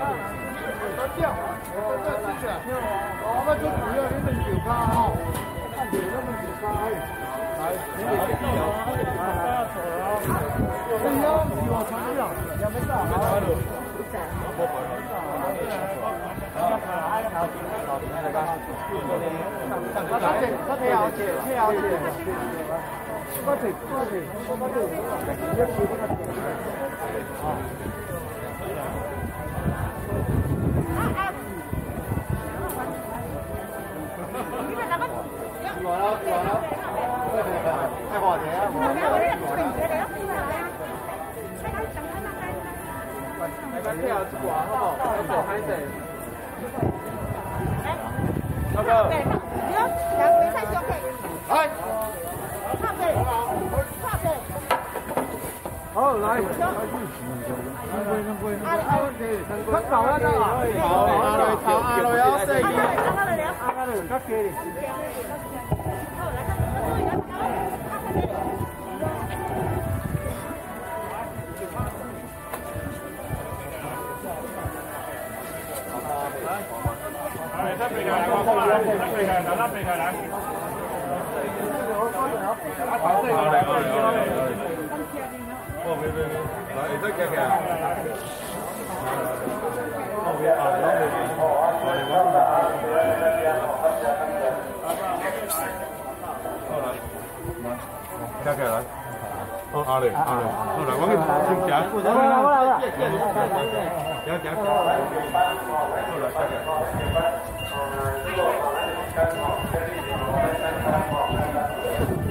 好，来，太搞了啦！阿雷要四二，阿雷较低哩。 来，再背开来，再背开来，再背开来。哦，别，来，你再开开。哦，别啊，老别。好来，开开来。哦，阿嘞，好来，我给先夹。我来。夹。好来，开开。